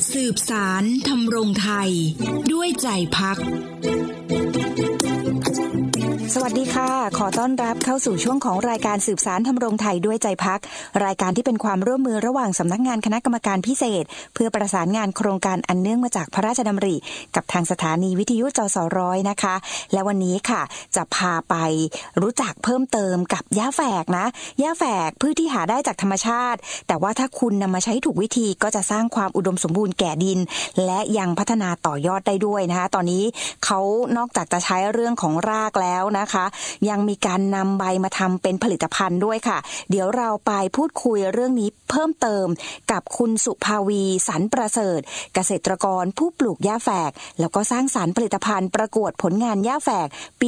สืบสารทำรงไทยด้วยใจพักสวัสดีค่ะขอต้อนรับเข้าสู่ช่วงของรายการสืบสารทำรงไทยด้วยใจพักรายการที่เป็นความร่วมมือระหว่างสำนักงานคณะกรรมการพิเศษเพื่อประสานงานโครงการอันเนื่องมาจากพระราชดำริกับทางสถานีวิทยุจสร้อยนะคะและวันนี้ค่ะจะพาไปรู้จักเพิ่มเติมกับหญ้าแฝกนะหญ้าแฝกพืชที่หาได้จากธรรมชาติแต่ว่าถ้าคุณนำมาใช้ถูกวิธีก็จะสร้างความอุดมสมบูรณ์แก่ดินและยังพัฒนาต่อยอดได้ด้วยนะคะตอนนี้เขานอกจากจะใช้เรื่องของรากแล้วนะคะยังมีการนำใบมาทำเป็นผลิตภัณฑ์ด้วยค่ะเดี๋ยวเราไปพูดคุยเรื่องนี้เพิ่มเติมกับคุณสุภาวีสรรประเสริฐเกษตรกรผู้ปลูกหญ้าแฝกแล้วก็สร้างสรรค์ผลิตภัณฑ์ประกวดผลงานหญ้าแฝกปี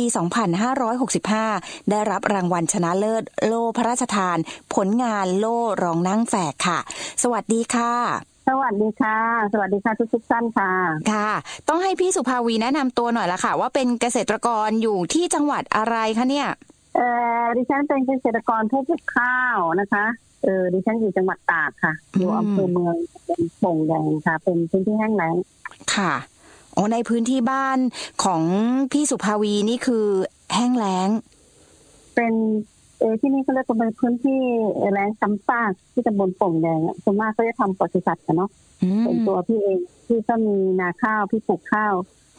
2565 ได้รับรางวัลชนะเลิศโล่พระราชทานผลงานโล่รองนั่งแฝกค่ะสวัสดีค่ะสวัสดีค่ะสวัสดีค่ะทุกท่านค่ะค่ะต้องให้พี่สุภาวีแนะนำตัวหน่อยละค่ะว่าเป็นเกษตรกรอยู่ที่จังหวัดอะไรคะเนี่ยดิฉันเป็นเกษตรกรผู้ปลูกข้าวนะคะดิฉันอยู่จังหวัดตากค่ะอยู่อำเภอเมืองเป็นโป่งแดงค่ะเป็นพื้นที่แห้งแล้งค่ะอ๋อในพื้นที่บ้านของพี่สุภาวีนี่คือแห้งแล้งเป็นที่นี่เขาเรียกว่าเป็นพื้นที่แล้งซ้ำซากที่ตำบลโป่งแดงส่วนมากก็จะทำปศุสัตว์กันเนาะเป็นตัวพี่เองที่ก็มีนาข้าวพี่ปลูกข้าว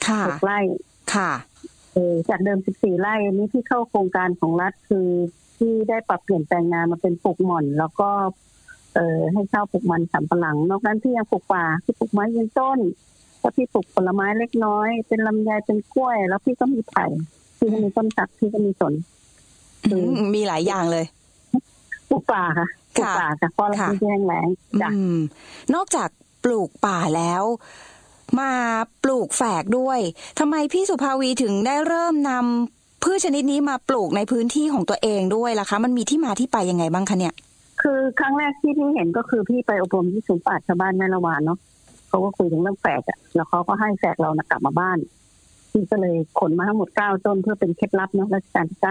6 ไร่ค่ะจากเดิม14 ไร่นี้ที่เข้าโครงการของรัฐคือที่ได้ปรับเปลี่ยนแปลงนามาเป็นปลูกหม่อนแล้วก็ให้เช่าปลูกมันสำปะหลังนอกนั้นพี่ยังปลูกป่าพี่ปลูกไม้ยืนต้นแล้วพี่ปลูกผลไม้เล็กน้อยเป็นลำไยเป็นกล้วยแล้วพี่ก็มีไผ่พี่ก็มีต้นสักพี่ก็มีสนมีหลายอย่างเลยปลูกป่าค่ะปลูกป่าค่ะเพราะเราเป็นที่แห้งแล้งจ้ะนอกจากปลูกป่าแล้วมาปลูกแฝกด้วยทำไมพี่สุภาวีถึงได้เริ่มนำพืชชนิดนี้มาปลูกในพื้นที่ของตัวเองด้วยล่ะคะมันมีที่มาที่ไปยังไงบ้างคะเนี่ยคือครั้งแรกที่พี่เห็นก็คือพี่ไปอบรมที่ศูนย์ป่าชาวบ้านแม่ละวานเนาะเขาก็คุยถึงเรื่องแฝกอ่ะแล้วเขาก็ให้แฝกเรานะกลับมาบ้านพี่ก็เลยขนมาทั้งหมด9 ต้นเพื่อเป็นเคล็ดลับเนาะรัชกาลที่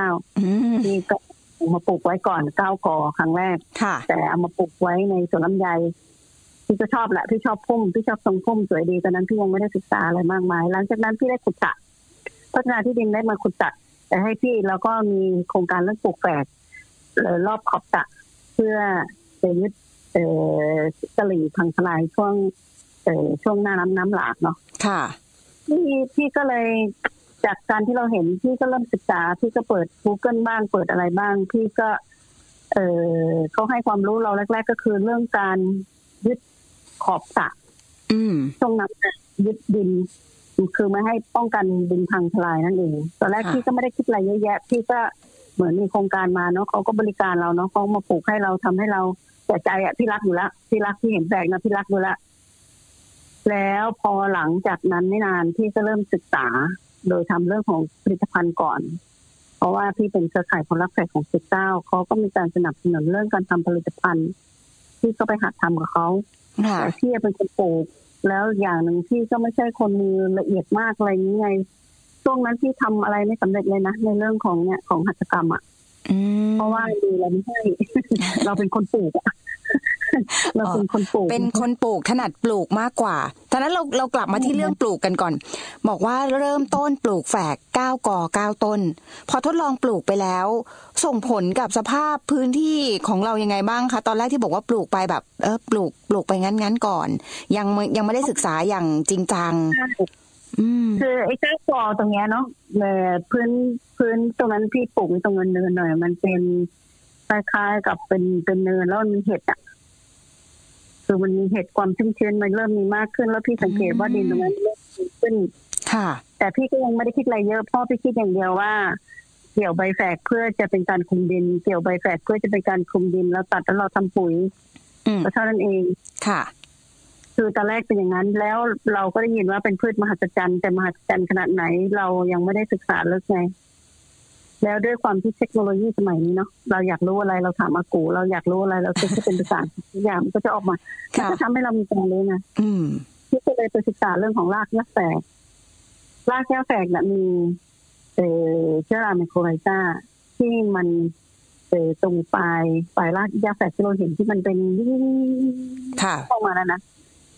9พี่ก็มาปลูกไว้ก่อน9 กอครั้งแรกแต่เอามาปลูกไว้ในสวนลำไยพี่ก็ชอบแหละพี่ชอบพุ่มพี่ชอบทรงพุ่มสวยดีตอนนั้นพี่ยังไม่ได้ศึกษาอะไรมากมายหลังจากนั้นพี่ได้ขุดสระพัฒนาที่ดินได้มาขุดสระแต่ให้พี่แล้วก็มีโครงการเรื่องปลูกแฝกรอบขอบสระเพื่อจะยึดตลิ่งพังทลายช่วงหน้าน้ำหลากเนาะค่ะพี่ก็เลยจากการที่เราเห็นพี่ก็เริ่มศึกษาพี่ก็เปิด Google บ้างเปิดอะไรบ้างพี่ก็เขาให้ความรู้เราแรกๆก็คือเรื่องการยึดขอบสระช่วงน้ำยึดดินคือไม่ให้ป้องกันดินพังทลายนั่นเองตอนแรกพี่ก็ไม่ได้คิดอะไรเยอะแยะพี่ก็เหมือนมีโครงการมาเนาะเขาก็บริการเราเนาะเขามาปลูกให้เราทำให้เราแต่ใจอ่ะพี่รักอยู่แล้วพี่รักที่เห็นแฝกนะพี่รักอยู่แล้วพอหลังจากนั้นไม่นานพี่ก็เริ่มศึกษาโดยทำเรื่องของผลิตภัณฑ์ก่อนเพราะว่าพี่เป็นเครือข่ายคนรักแฝกของ19เขาก็มีการสนับสนุนเรื่องการทำผลิตภัณฑ์พี่ก็ไปหัดทำกับเขาแต่พี่เป็นคนปลูกแล้วอย่างหนึ่งพี่ก็ไม่ใช่คนมือละเอียดมากอะไรนี้ไงช่วงนั้นพี่ทำอะไรไม่สำเร็จเลยนะในเรื่องของเนี่ยของหัตถกรรมอ่ะเพราะว่าดูเราไม่ใช่ เราเป็นคนปลูกอ่ะเราเป็นคนปลูกถนัดปลูกมากกว่าตอนนั้นเรากลับมาที่เรื่องปลูกกันก่อนบอกว่าเริ่มต้นปลูกแฝก9 กอ 9 ต้นพอทดลองปลูกไปแล้วส่งผลกับสภาพพื้นที่ของเรายังไงบ้างคะตอนแรกที่บอกว่าปลูกไปแบบปลูกไปงั้นก่อนยังไม่ได้ศึกษาอย่างจริงจังคือไอ้เจ้ากอตรงเนี้ยเนาะพื้นตรงนั้นพี่ปลูกตรงเนินหน่อยมันเป็นคล้ายๆกับเป็นเนินแล้วมีเห็ดอ่ะคือมันมีเห็ดความชื้นๆมันเริ่มมีมากขึ้นแล้วพี่สังเกตว่าดินตรงนั้นเริ่มขึ้นค่ะแต่พี่ก็ยังไม่ได้คิดอะไรเยอะเพราะพี่คิดอย่างเดียวว่าเกี่ยวใบแฝกเพื่อจะเป็นการคุมดินเกี่ยวใบแฝกเพื่อจะเป็นการคุมดินแล้วตัดแล้วเราทำปุ๋ยก็เท่านั้นเองค่ะคือตอนแรกเป็นอย่างนั้นแล้วเราก็ได้ยินว่าเป็นพืชมหัศจรรย์แต่มหัศจรรย์ขนาดไหนเรายังไม่ได้ศึกษาลึกไงแล้วด้วยความที่เทคโนโลยีสมัยนี้เนาะเราอยากรู้อะไรเราถามอากูเราอยากรู้อะไรเราคิดให้เป็นภาษาทุกอย่างมันก็จะออกมาก็ทำให้เรามีความรู้ไงที่ก็เลยไปศึกษาเรื่องของรากหญ้าแฝกเนี่ยมีเชื้อราไมโครไรซ่าที่มันตรงปลายรากหญ้าแฝกที่เราเห็นที่มันเป็นเข้ามาแล้วนะ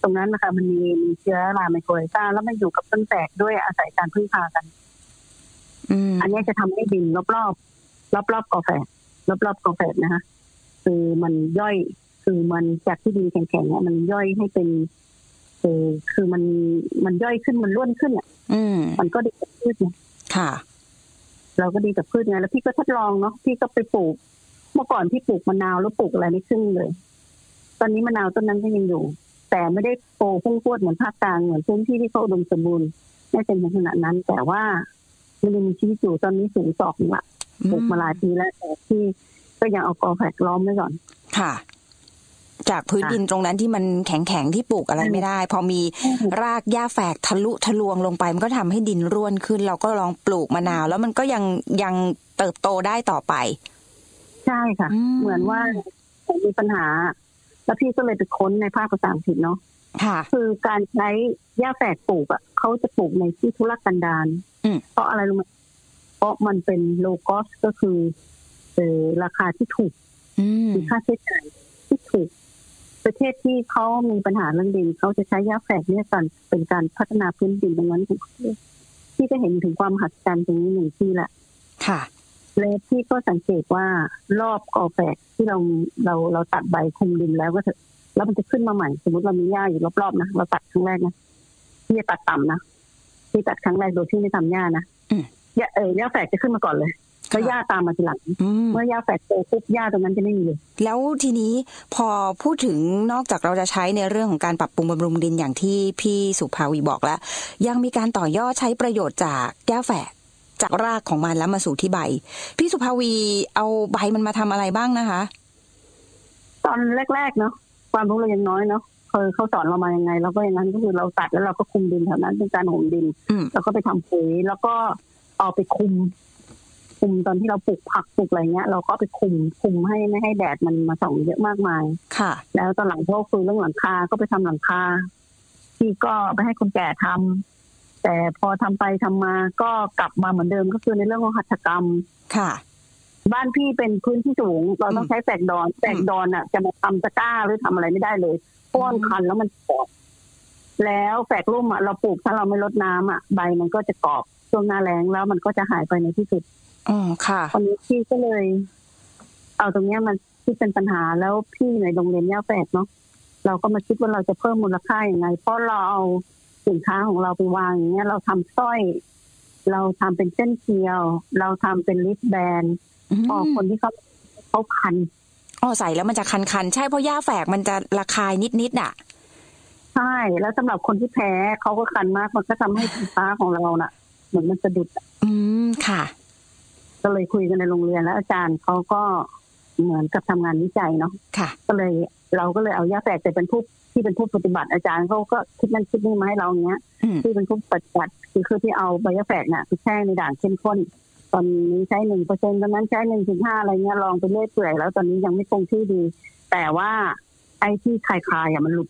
ตรงนั้นนะคะมันมีเชื้อราไมโครไรซาแล้วมันอยู่กับต้นแฝกด้วยอาศัยการพึ่งพากันอันนี้จะทำให้ดินรอบกอแฝกรอบกอแฝกนะคะคือมันย่อยคือมันจากที่ดินแข็งๆเนี่ยมันย่อยให้เป็นคือมันย่อยขึ้นมันร่วนขึ้นอ่ะมันก็ดีกับพืชเนี่ยค่ะเราก็ดีกับพืชไงแล้วพี่ก็ทดลองเนาะพี่ก็ไปปลูกเมื่อก่อนพี่ปลูกมะนาวแล้วปลูกอะไรไม่ขึ้นเลยตอนนี้มะนาวต้นนั้นก็ยังอยู่แต่ไม่ได้โตพุ่งพรวดเหมือนภาคกลางเหมือนพื้นที่ที่เขาอุดมสมบูรณ์ไม่เป็นขนาดนั้นแต่ว่ามันยังมีชีวิตอยู่ตอนนี้สูงศอกละปลูกมาหลายปีแล้วแต่ที่ก็ยังเอากอแฝกล้อมไว้ก่อนค่ะจากพื้นดินตรงนั้นที่มันแข็งๆที่ปลูกอะไรไม่ได้พอมีรากหญ้าแฝกทะลุทะลวงลงไปมันก็ทำให้ดินร่วนขึ้นเราก็ลองปลูกมะนาวแล้วมันก็ยังเติบโตได้ต่อไปใช่ค่ะเหมือนว่ามีปัญหาแล้วพี่ก็เลยไปค้นในภาคภาษาอังกฤษเนาะคือการใช้หญ้าแฝกปลูกอ่ะเขาจะปลูกในที่ทุรกันดารเพราะอะไรรู้ไหมเพราะมันเป็นโลคอสก็คือราคาที่ถูกมีค่าใช้จ่ายที่ถูกประเทศที่เขามีปัญหาเรื่องดินเขาจะใช้หญ้าแฝกเนี่ยก่อนเป็นการพัฒนาพื้นดินตรงนั้นของประเทศที่จะเห็นถึงความมหัศจรรย์ตรงนี้หนึ่งที่ละค่ะแล้วพี่ก็สังเกตว่ารอบกอแฝกที่เราตัดใบคุมดินแล้วก็เถอะแล้วมันจะขึ้นมาใหม่สมมติเรามีหญ้าอยู่รอบๆนะเราตัดครั้งแรกนะพี่จะตัดต่ำนะพี่ตัดครั้งแรกโดยที่ไม่ทำหญ้านะหญ้าแฝกจะขึ้นมาก่อนเลยแล้วหญ้าตามมาทีหลังเมื่อหญ้าแฝกโตปุ๊บหญ้าตรงนั้นจะไม่มีเลยแล้วทีนี้พอพูดถึงนอกจากเราจะใช้ในเรื่องของการปรับปรุงบำรุงดินอย่างที่พี่สุภาวีบอกแล้วยังมีการต่อยอดใช้ประโยชน์จากหญ้าแฝกจากรากของมันแล้วมาสู่ที่ใบพี่สุภาวีเอาใบมันมาทำอะไรบ้างนะคะตอนแรกๆเนาะความรู้เรายังน้อยเนาะเขาสอนเรามายังไงเราก็อย่างนั้นก็คือเราตัดแล้วเราก็คุมดินแถวนั้นเป็นการห่มดินแล้วก็ไปทำปุ๋ยแล้วก็เอาไปคุมตอนที่เราปลูกผักปลูกอะไรเงี้ยเราก็ไปคุมให้ไม่ให้แดดมันมาส่องเยอะมากมายค่ะแล้วตอนหลังพอคุยเรื่องหลังคาก็ไปทำหลังคาที่ก็ไปให้คนแก่ทำแต่พอทำไปทำมาก็กลับมาเหมือนเดิมก็คือในเรื่องของหัตถกรรมค่ะบ้านพี่เป็นพื้นที่สูงเราต้องใช้แฝกดอนอ่ะจะมาทำตะกร้าหรือทำอะไรไม่ได้เลยเพราะมันคันแล้วมันกรอบแล้วแฝกร่มอ่ะเราปลูกถ้าเราไม่รดน้ำอ่ะใบมันก็จะกรอบช่วงหน้าแล้งแล้วมันก็จะหายไปในที่สุดค่ะตอนนี้พี่ก็เลยเอาตรงนี้มันที่เป็นปัญหาแล้วพี่ในโรงเรียนหญ้าแฝกเนาะเราก็มาคิดว่าเราจะเพิ่มมูลค่าอย่างไรเพราะเราเอาสินค้าของเราไปวางอย่างเงี้ยเราทำสร้อยเราทำเป็นเส้นเกลียวเราทำเป็นลิปแบนด์พอคนที่เขาคันใส่แล้วมันจะคันๆใช่เพราะหญ้าแฝกมันจะระคายนิดๆอ่ะใช่แล้วสำหรับคนที่แพ้เขาก็คันมากมันก็ทำให้สินค้าของเราน่ะเหมือนมันสะดุดค่ะก็เลยคุยกันในโรงเรียนแล้วอาจารย์เขาก็เหมือนกับทำงานวิจัยเนาะค่ะก็เลยเราก็เลยเอาหญ้าแฝกแต่เป็นผู้ที่เป็นผู้ปฏิบัติอาจารย์เขาก็คิดนั่นคิดนี่มาให้เราเนี้ยที่เป็นผู้ปฏิบัติคือที่เอาใบหญ้าแฝกเนี่ยไปแช่ในด่างเข้มข้นตอนนี้ใช้ 1% ตอนนั้นใช้ 1.5 อะไรเงี้ยลองไปเรื่อยเปื่อยแล้วตอนนี้ยังไม่คงที่ดีแต่ว่าไอ้ที่คลายๆมันหลุด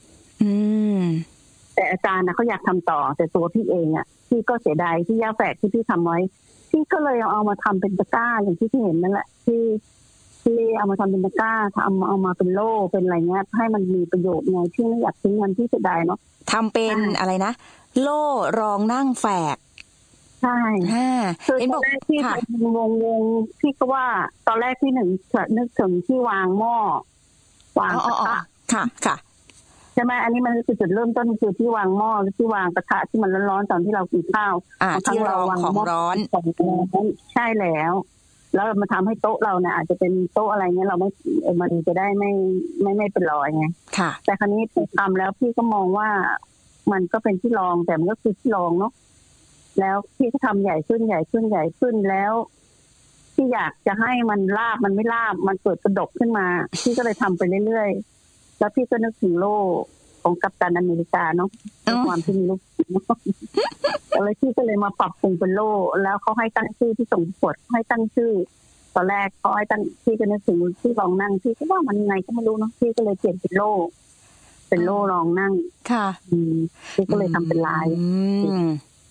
แต่อาจารย์นะเขาอยากทำต่อแต่ตัวพี่เองอ่ะพี่ก็เสียดายที่หญ้าแฝกที่พี่ทำไว้พี่ก็เลยเอามาทำเป็นตะกร้าอย่างที่พี่เห็นนั่นแหละที่เอามาทำเป็นตะกร้าเอามาเป็นโล่เป็นอะไรเงี้ยให้มันมีประโยชน์ไงที่ไม่อยากทิ้งมันที่เสียดายเนาะทำเป็นอะไรนะโล่รองนั่งแฝกใช่คือตอนแรกที่วงพี่ก็ว่าตอนแรกที่นึกถึงที่วางหม้อวางกระทะค่ะใช่ไหมอันนี้มันคือจุดเริ่มต้นคือที่วางหม้อที่วางกระทะที่มันร้อนๆตอนที่เรากินข้าวที่เราวางของร้อนใช่แล้วมาทำให้โต๊ะเราเนี่ยอาจจะเป็นโต๊ะอะไรเงี้ยเราไม่มันจะได้ไม่เป็นรอยไงแต่คราวนี้ทำแล้วพี่ก็มองว่ามันก็เป็นที่รองแต่มันก็คือที่รองเนาะแล้วพี่ก็ทำใหญ่ขึ้นแล้วพี่อยากจะให้มันราบมันไม่ราบมันเกิดกระดกขึ้นมาพี่ก็เลยทำไปเรื่อยๆแล้วพี่ก็นึกถึงโล่ของกัปตันอเมริกาเนาะความที่มีลูกแล้วพี่ก็เลยมาปรับปรุงเป็นโล่แล้วเขาให้ตั้งชื่อที่ส่งผลให้ตั้งชื่อตอนแรกเขาให้ตั้งพี่ก็นึกถึงที่รองนั่งพี่ก็ว่ามันไงก็ไม่รู้เนาะพี่ก็เลยเปลี่ยนเป็นโล่รองนั่งค่ะพี่ก็เลยทำเป็นลาย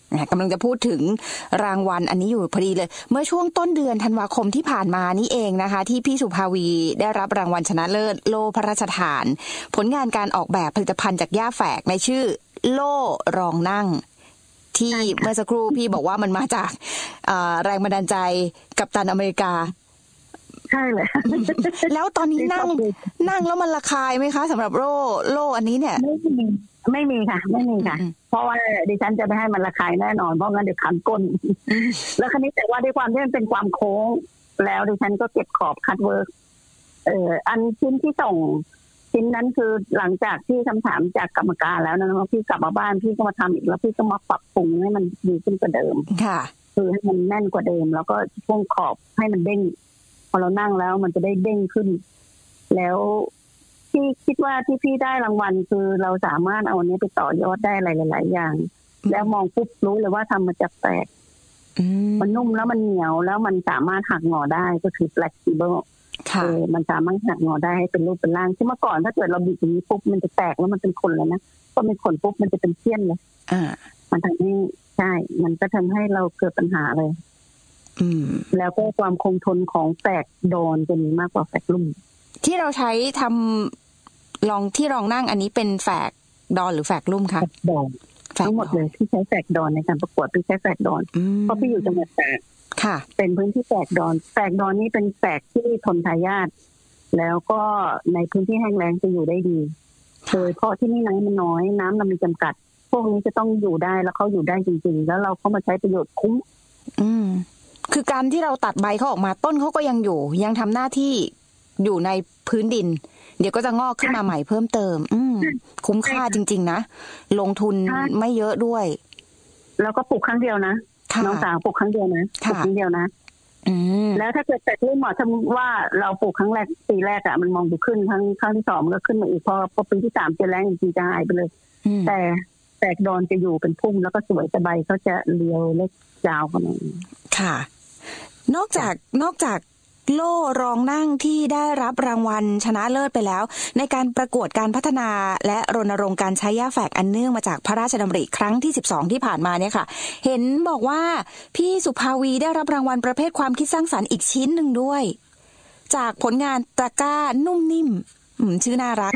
กำลังจะพูดถึงรางวัลอันนี้อยู่พอดีเลยเมื่อช่วงต้นเดือนธันวาคมที่ผ่านมานี่เองนะคะที่พี่สุภาวีได้รับรางวัลชนะเลิศโล่พระราชทานผลงานการออกแบบผลิตภัณฑ์จากหญ้าแฝกในชื่อโล่รองนั่งที่เมื่อสักครู่พี่บอกว่ามันมาจากแรงบันดาลใจกัปตันอเมริกาใช่เลยแล้วตอนนี้นั่งแล้วมันระคายไหมคะสำหรับโล่อันนี้เนี่ยไม่มีค่ะไม่มีค่ะเพราะว่าดิฉันจะไม่ให้มันระคายแน่นอนเพราะงั้นเดี๋ยวขันก้นแล้วคราวนี้แต่ว่าด้วยความที่มันเป็นความโค้งแล้วดิฉันก็เก็บขอบคัตเวิร์กอันชิ้นที่ส่งชิ้นนั้นคือหลังจากที่คำถามจากกรรมการแล้วนะพี่กลับมาบ้านพี่ก็มาทำอีกแล้วพี่ก็มาปรับปรุงให้มันดีขึ้นกว่าเดิมค่ะคือให้มันแน่นกว่าเดิมแล้วก็ช่วงขอบให้มันเด้งพอเรานั่งแล้วมันจะได้เด้งขึ้นแล้วที่คิดว่าที่พี่ได้รางวัลคือเราสามารถเอาอันนี้ไปต่อยอดได้หลายๆอย่างแล้วมองปุ๊บรู้เลยว่าทำมาจากแฝกมันนุ่มแล้วมันเหนียวแล้วมันสามารถหักงอได้ก็คือ flexible มันสามารถหักงอได้ให้เป็นรูปเป็นร่างที่เมื่อก่อนถ้าเกิดเราบิดอย่างนี้ปุ๊บมันจะแตกแล้วมันเป็นขนเลยนะก็เป็นขนปุ๊บมันจะเป็นเสี้ยนเลยมันทำให้ใช่มันก็ทำให้เราเกิดปัญหาเลยแล้วก็ความคงทนของแฝกดอนจะมีมากกว่าแฝกลุ่มที่เราใช้ทำรองนั่งอันนี้เป็นแฝกดอนหรือแฝกลุ่มคะดอนทั้งหมดเลยที่ใช้แฝกดอนในการประกวดพี่ใช้แฝกดอนเพราะพี่อยู่จังหวัดตากค่ะเป็นพื้นที่แฝกดอนนี้เป็นแฝกที่ทนทายาทแล้วก็ในพื้นที่แห้งแล้งจะอยู่ได้ดีโดยเพราะที่นี่น้ำมันน้อยน้ำมันมีจำกัดพวกนี้จะต้องอยู่ได้แล้วเขาอยู่ได้จริงๆแล้วเราเข้ามาใช้ประโยชน์คุ้มคือการที่เราตัดใบเขาออกมาต้นเขาก็ยังอยู่ยังทำหน้าที่อยู่ในพื้นดินเดี๋ยวก็จะงอกขึ้นมาใหม่เพิ่มเติมคุ้มค่าจริงๆนะลงทุนไม่เยอะด้วยแล้วก็ปลูกครั้งเดียวนะน้องสาวปลูกครั้งเดียวนะปลูกครั้งเดียวนะแล้วถ้าเกิดแตกรุ่นหมอทำว่าเราปลูกครั้งแรกปีแรกมันมองดูขึ้นครั้งที่สองมันก็ขึ้นมาอีกพอปีที่สามจะแรงจริงๆจะหายไปเลยแต่แตกดอนจะอยู่เป็นพุ่มแล้วก็สวยแต่ใบเขาจะเรียวเล็กยาวขนาดนี้ค่ะนอกจากโล่รองนั่งที่ได้รับรางวัลชนะเลิศไปแล้วในการประกวดการพัฒนาและรณรงค์การใช้หญ้าแฝกอันเนื่องมาจากพระราชดำริครั้งที่12ที่ผ่านมาเนี่ยค่ะเห็นบอกว่าพี่สุภาวีได้รับรางวัลประเภทความคิดสร้างสรรค์อีกชิ้นหนึ่งด้วยจากผลงานตะกร้านุ่มนิ่มชื่อน่ารัก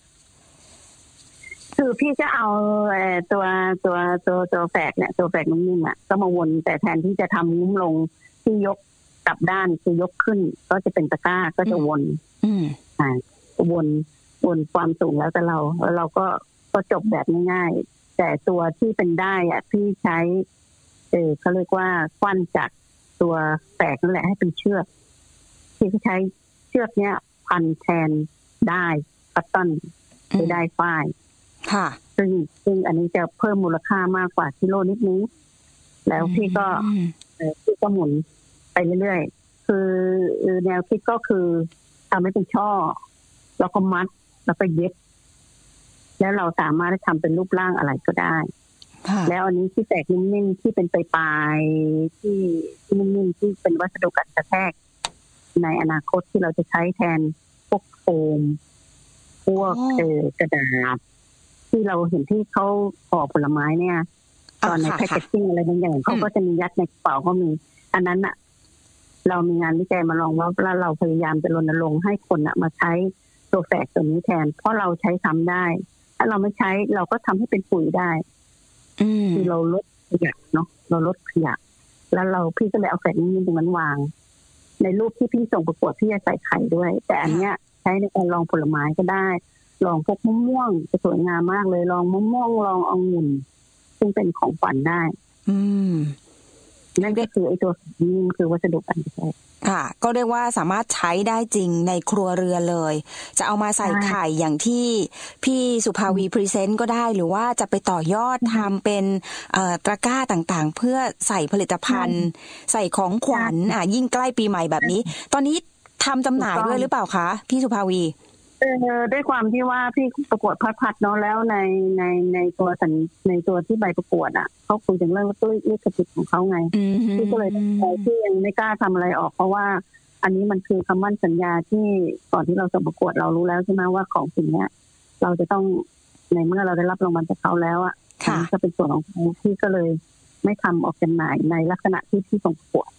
คือพี่จะเอาตัวแฝกเนี่ยตัวแฝกนุ่มนิ่มก็มาวนแต่แทนที่จะทำนุ่มลงที่ยกกลับด้านคือยกขึ้นก็จะเป็นตะกร้าก็จะวนวนความสูงแล้วแต่เราก็จบแบบง่ายๆแต่ตัวที่เป็นได้พี่ใช้เขาเรียกว่าควันจากตัวแฝกนั่นแหละให้เป็นเชือกที่ใช้เชือกเนี้ยพันแทนได้ปัตตันหรือได้ฝ้ายค่ะซึ่งอันนี้จะเพิ่มมูลค่ามากกว่ากิโลนิดนึงแล้วพี่ก็หมุนไปเรื่อยๆคือแนวคิดก็คือทำให้เป็นช่อแล้วก็มัดแล้วก็เย็บแล้วเราสามารถทำเป็นรูปร่างอะไรก็ได้แล้วอันนี้ที่แตกนิ่มๆที่เป็นปลายที่นิ่มๆที่เป็นวัสดุกันกระแทกในอนาคตที่เราจะใช้แทนพวกโฟมพวกกระดาษที่เราเห็นที่เขาห่อผลไม้เนี่ยตอนในแพคเกจจิ้งอะไรบางอย่างเขาก็จะมียัดในกระเป๋าก็มีอันนั้นเรามีงานวิจัยมาลองว่าแล้วเราพยายามจะรณรงค์ให้คนมาใช้ตัวแฝกตัวนี้แทนเพราะเราใช้ซ้ำได้ถ้าเราไม่ใช้เราก็ทำให้เป็นปุ๋ยได้คือเราลดขยะเนาะเราลดขยะแล้วพี่ก็เลยเอาแฝกนี้ตรงนั้นวางในรูปที่พี่ส่งประกวดพี่จะใส่ไข่ด้วยแต่อันเนี้ยใช้ในการลองผลไม้ก็ได้ลองพวกมะม่วงจะสวยงามมากเลยลองมะม่วงลององุ่นซึ่งเป็นของฝันได้นั่นก็คือไอ้ตัวนี้คือวัสดุกันใช้ค่ะก็เรียกว่าสามารถใช้ได้จริงในครัวเรือนเลยจะเอามาใส่ไข่อย่างที่พี่สุภาวีพรีเซนต์ก็ได้หรือว่าจะไปต่อยอดทำเป็นตะกร้าต่างๆเพื่อใส่ผลิตภัณฑ์ใส่ของขวัญยิ่งใกล้ปีใหม่แบบนี้ตอนนี้ทำจำหน่ายด้วยหรือเปล่าคะพี่สุภาวีด้วยความที่ว่าพี่ประกวดพัดเนาะแล้วในตัวที่ใบประกวดเขาคุยถึงเรื่องลิขสิทธิ์ของเขาไงพี่ก็เลยที่ยังไม่กล้าทำอะไรออกเพราะว่าอันนี้มันคือคำมั่นสัญญาที่ก่อนที่เราจะประกวดเรารู้แล้วใช่ไหมว่าของสิ่งนี้เราจะต้องในเมื่อเราได้รับรางวัลจากเขาแล้วก็เป็นส่วนของพี่ก็เลยไม่ทำออกจำหน่ายในลักษณะที่ส่งประกวด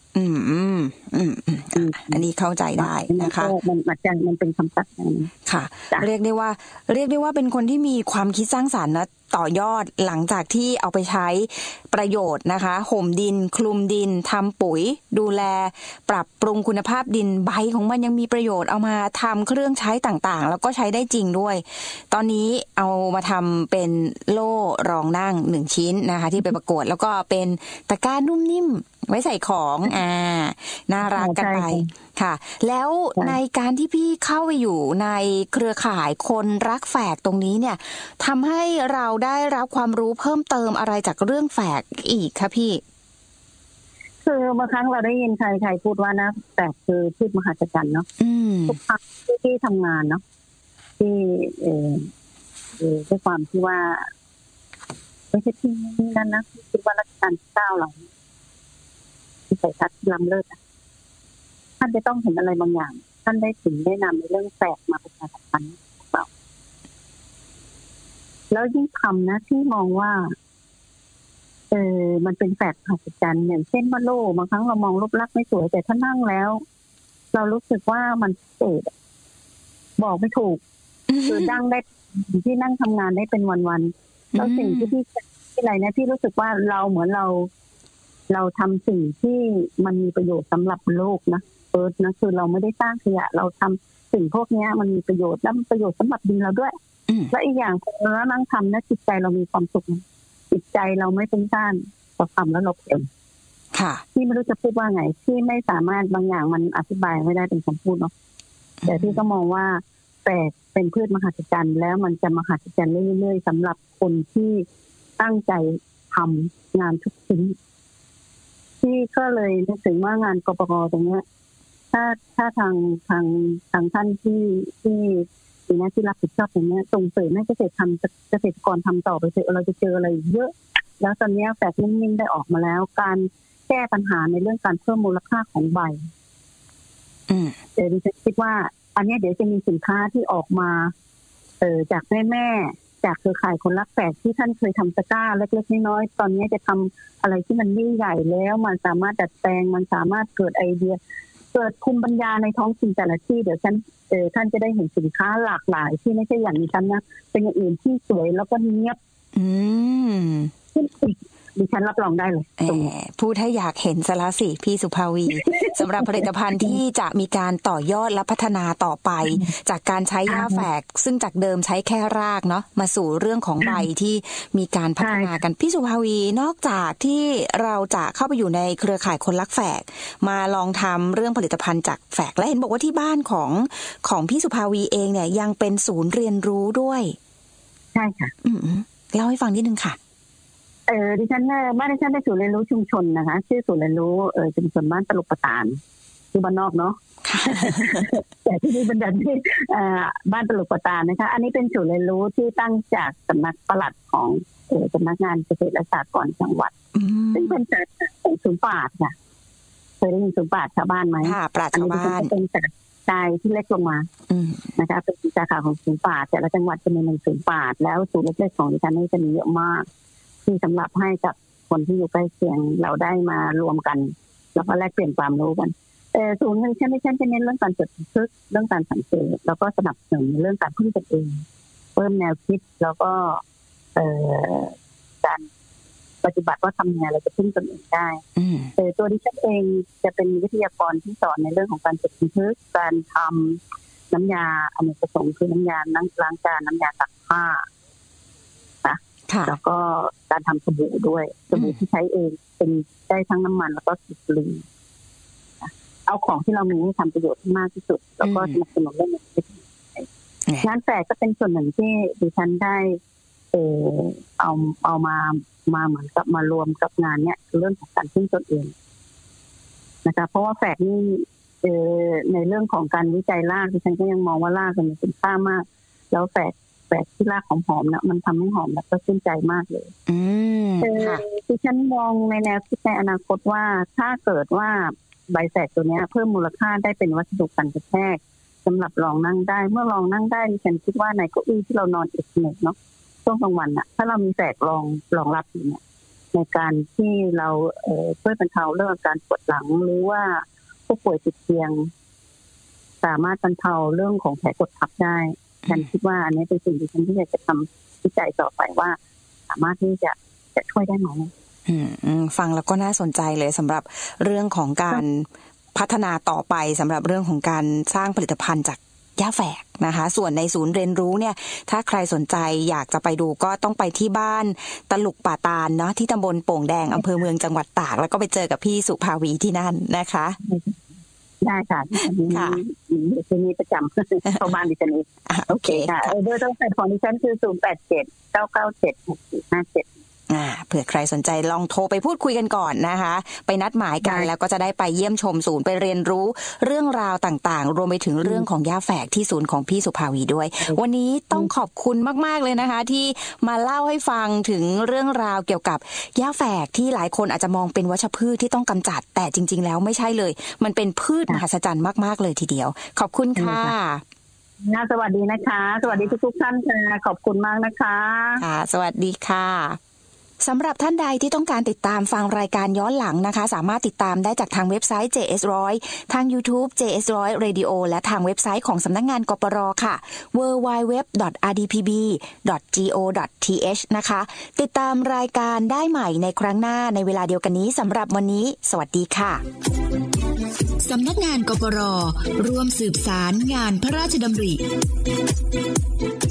อันนี้เข้าใจได้นะคะมันเป็นคำตัดนั้นค่ะเรียกได้ว่าเป็นคนที่มีความคิดสร้างสรรค์นะต่อยอดหลังจากที่เอาไปใช้ประโยชน์นะคะห่มดินคลุมดินทำปุ๋ยดูแลปรับปรุงคุณภาพดินใบของมันยังมีประโยชน์เอามาทำเครื่องใช้ต่างๆแล้วก็ใช้ได้จริงด้วยตอนนี้เอามาทำเป็นโล่รองนั่ง1ชิ้นนะคะที่ไปประกวดแล้วก็เป็นตะกร้านุ่มนิ่มไว้ใส่ของน่ารักกันไปค่ะแล้วในการที่พี่เข้าไปอยู่ในเครือข่ายคนรักแฝกตรงนี้เนี่ยทำให้เราได้รับความรู้เพิ่มเติมอะไรจากเรื่องแฝกอีกคะพี่คือบางครั้งเราได้ยินใครพูดว่านะแฝกคือพืชมหัศจรรย์เนาะทุกครั้งที่ทำงานเนาะที่ด้วยความที่ว่าไม่ใช่ที่นั่นนะคิดว่ารัชกาลที่ 9เราที่ใส่ทัดล้ำเลิศท่านจะต้องเห็นอะไรบางอย่างท่านได้ถึงได้นำในเรื่องแฝกมาประชาสัมพันธ์ของเราแล้วยิ่งทำนะที่มองว่ามันเป็นแฝกมหัศจรรย์อย่างเช่นว่าโล่บางครั้งเรามองรูปลักษณ์ไม่สวยแต่ถ้านั่งแล้วเรารู้สึกว่ามันเศษบอกไม่ถูกคือนั่งได้ที่นั่งทำงานได้เป็นวันๆแล้วสิ่งที่พี่อะไรนะพี่รู้สึกว่าเราเหมือนเราทำสิ่งที่มันมีประโยชน์สำหรับโลกนะนะคือเราไม่ได้สร้างขยะเราทำสิ่งพวกนี้มันมีประโยชน์และประโยชน์สำหรับดินเราด้วยและอีกอย่างเรานั่งทำนะจิตใจเรามีความสุขจิตใจเราไม่เป็นด้านเราทำแล้วเราเองที่ไม่รู้จะพูดว่าไงที่ไม่สามารถบางอย่างมันอธิบายไม่ได้เป็นคำพูดเนาะแต่ที่ก็มองว่าแต่เป็นพืชมหัศจรรย์แล้วมันจะมหัศจรรย์เรื่อยๆสำหรับคนที่ตั้งใจทำงานทุกชิ้นที่ก็เลยนึกถึงว่างานกปกตรงนี้ถ้าทางท่านที่มีหน้าที่รับผิดชอบตรงนี้ส่งเสริมให้เกษตรกรทำต่อไปเถอะเราจะเจออะไรเยอะแล้วตอนนี้แฝกนิ่มๆได้ออกมาแล้วการแก้ปัญหาในเรื่องการเพิ่มมูลค่าของใบเดี๋ยวดิฉันคิดว่าอันนี้เดี๋ยวจะมีสินค้าที่ออกมาจากแม่จากเครือข่ายคนรักแฝกที่ท่านเคยทำตะกร้าเล็กๆน้อยๆตอนนี้จะทำอะไรที่มันยิ่งใหญ่แล้วมันสามารถดัดแปลงมันสามารถเกิดไอเดียเกิดภูมิปัญญาในท้องถิ่นแต่ละที่เดี๋ยวท่านจะได้เห็นสินค้าหลากหลายที่ไม่ใช่อย่างนี้ฉันนะเป็นอย่างอื่นที่สวยแล้วก็เนียบดิฉันรับรองได้เลยพูดให้อยากเห็นสละสิพี่สุภาวีสำหรับผลิตภัณฑ์ที่จะมีการต่อยอดและพัฒนาต่อไปจากการใช้หญ้าแฝกซึ่งจากเดิมใช้แค่รากเนาะมาสู่เรื่องของใบที่มีการพัฒนากันพี่สุภาวีนอกจากที่เราจะเข้าไปอยู่ในเครือข่ายคนรักแฝกมาลองทำเรื่องผลิตภัณฑ์จากแฝกและเห็นบอกว่าที่บ้านของพี่สุภาวีเองเนี่ยยังเป็นศูนย์เรียนรู้ด้วยใช่ค่ะเล่าให้ฟังนิดนึงค่ะดิฉันบ้านดิฉันเป็นศูนย์เรียนรู้ชุมชนนะคะชื่อศูนย์เรียนรู้ชุมชนบ้านตลุกประตานที่บ้านนอกเนาะแต่ที่นี่เป็นแบบที่บ้านตลุกประตานนะคะอันนี้เป็นศูนย์เรียนรู้ที่ตั้งจากสำนักปลัดของสำนักงานเกษตรและสหกรณ์จังหวัดซึ่งเป็นศูนย์ปราชญ์ค่ะเคยได้ยินศูนย์ปราชญ์ชาวบ้านไหมค่ะปราชญ์ชาวบ้านเป็นใจที่เล็กลงมานะคะเป็นสาขาของศูนย์ปราชญ์แต่ละจังหวัดจะมีหนึ่งศูนย์ปราชญ์แล้วศูนย์เล็กๆของดิฉันนี่จะมีเยอะมากที่สำหรับให้กับคนที่อยู่ใกล้เคียงเราได้มารวมกันแล้วก็แลกเปลี่ยนความรู้กันศูนย์ดิฉันจะเน้นเรื่องการจดบันทึกเรื่องการสังเกตแล้วก็สนับสนุนเรื่องการพึ่งตนเองเพิ่มแนวคิดแล้วก็การปฏิบัติว่าทำยังไงเราจะพึ่งตนเองได้ตัวดิฉันเองจะเป็นวิทยากรที่สอนในเรื่องของการจดบันทึกการทำน้ำยาอเนกประสงค์คือน้ำยาล้างจานน้ำยาซักผ้าแล้วก็การทำสบู่ด้วยสบู่ที่ใช้เองเป็นได้ทั้งน้ำมันแล้วก็สบู่เอาของที่เรามีให้ทำประโยชน์มากที่สุดแล้วก็สนับสนุนเรื่องนี้งานแฝกก็เป็นส่วนหนึ่งที่ดิฉันได้เอามาเหมือนกับมารวมกับงานเนี้ยเรื่องของการพึ่งตนเองนะคะเพราะว่าแฝกนี่ในเรื่องของการวิจัยรากดิฉันก็ยังมองว่ารากมีคุณค่ามากแล้วแฝกที่รากหอมๆนะมันทำให้หอมแล้วก็ชื่นใจมากเลยดิฉันมองในแนวคิดในอนาคตว่าถ้าเกิดว่าใบแฝกตัวนี้เพิ่มมูลค่าได้เป็นวัสดุกันกระแทกสำหรับรองนั่งได้เมื่อรองนั่งได้ดิฉันคิดว่าในเก้าอี้ที่เรานอนเอกเนกเนาะช่วงกลางวันน่ะถ้าเรามีแฝกรองรับอยู่เนี่ยในการที่เราช่วยบรรเทาเรื่องอาการปวดหลังหรือว่าผู้ป่วยติดเตียงสามารถบรรเทาเรื่องของแผลกดทับได้ฉันคิดว่าอันนี้เป็นสิ่งที่ฉันที่อยากจะทำวิจัยต่อไปว่าสามารถที่จะช่วยได้ไหมฟังแล้วก็น่าสนใจเลยสำหรับเรื่องของการพัฒนาต่อไปสำหรับเรื่องของการสร้างผลิตภัณฑ์จากหญ้าแฝกนะคะส่วนในศูนย์เรียนรู้เนี่ยถ้าใครสนใจอยากจะไปดูก็ต้องไปที่บ้านตลุกป่าตาลเนาะที่ตำบลโป่งแดงอำเภอเมืองจังหวัดตากแล้วก็ไปเจอกับพี่สุภาวีที่นั่นนะคะได้ค่ะที่นี่ประจำเข้าบ้านดิฉันเองโอเคค่ะเบอร์โทรศัพท์ของดิฉันคือ0879976457 เผื่อใครสนใจลองโทรไปพูดคุยกันก่อนนะคะไปนัดหมายกันแล้วก็จะได้ไปเยี่ยมชมศูนย์ไปเรียนรู้เรื่องราวต่างๆรวมไปถึงเรื่องของหญ้าแฝกที่ศูนย์ของพี่สุภาวีด้วยวันนี้ต้องขอบคุณมากๆเลยนะคะที่มาเล่าให้ฟังถึงเรื่องราวเกี่ยวกับหญ้าแฝกที่หลายคนอาจจะมองเป็นวัชพืชที่ต้องกำจัดแต่จริงๆแล้วไม่ใช่เลยมันเป็นพืชมหัศจรรย์มากๆเลยทีเดียวขอบคุณค่ะสวัสดีนะคะสวัสดีทุกท่านค่ะขอบคุณมากนะคะค่ะสวัสดีค่ะสำหรับท่านใดที่ต้องการติดตามฟังรายการย้อนหลังนะคะสามารถติดตามได้จากทางเว็บไซต์ JS100 ทาง YouTube JS100 Radio และทางเว็บไซต์ของสำนักงานกปร.ค่ะ www.rdpb.go.th นะคะติดตามรายการได้ใหม่ในครั้งหน้าในเวลาเดียวกันนี้สำหรับวันนี้สวัสดีค่ะสำนักงานกปร.ร่วมสืบสารงานพระราชดำริ